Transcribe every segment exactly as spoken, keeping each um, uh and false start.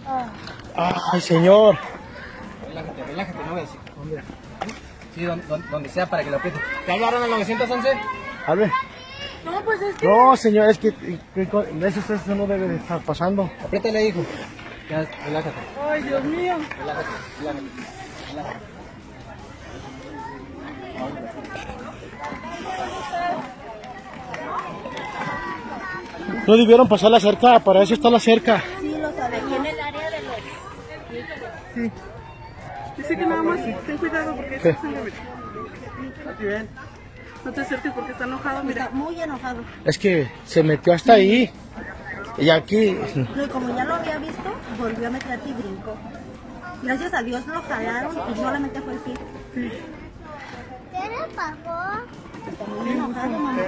Ay, señor. Relájate, relájate, no voy a decir. ¿Dónde? Sí, donde, donde sea para que lo apriete. ¿Te hablaron al nueve once? Hable. No, pues es que... No, señor, es que, que, que eso, eso no debe de estar pasando. Apriétale, hijo. Ya, relájate. Ay, Dios mío. Relájate, relájate. Relájate. No debieron pasar la cerca, para eso está la cerca. Sí, lo sabe. Aquí en el área de los... Sí. Dice que nada más ten cuidado porque ¿Qué? está sangre. Mira. No te acerques porque está enojado, mira. Está muy enojado. Es que se metió hasta ahí. Y aquí... No, y como ya lo había visto, volvió a meterse y brincó. Gracias a Dios lo jalaron y solamente fue el pie. Sí. ¿Qué le pasó? Está muy enojado, mamá.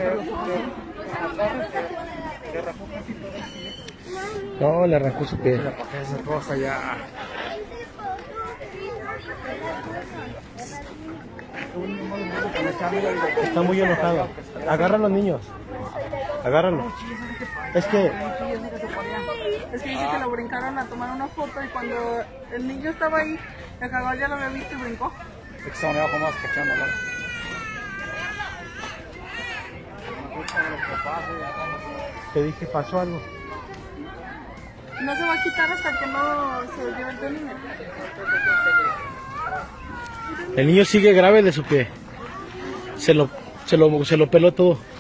No, le arrancó su pie. Esa cosa ya. Está muy enojado. Agarra a los niños. Agárralo. Es que... Es que dice que lo brincaron a tomar una foto y cuando el niño estaba ahí, el jaguar ya lo había visto y brincó. Estamos abajo más cachando, ¿no? Te dije, pasó algo. No se va a quitar hasta que no se lleve el niño. El niño sigue grave de su pie. Se lo, se lo, se lo peló todo.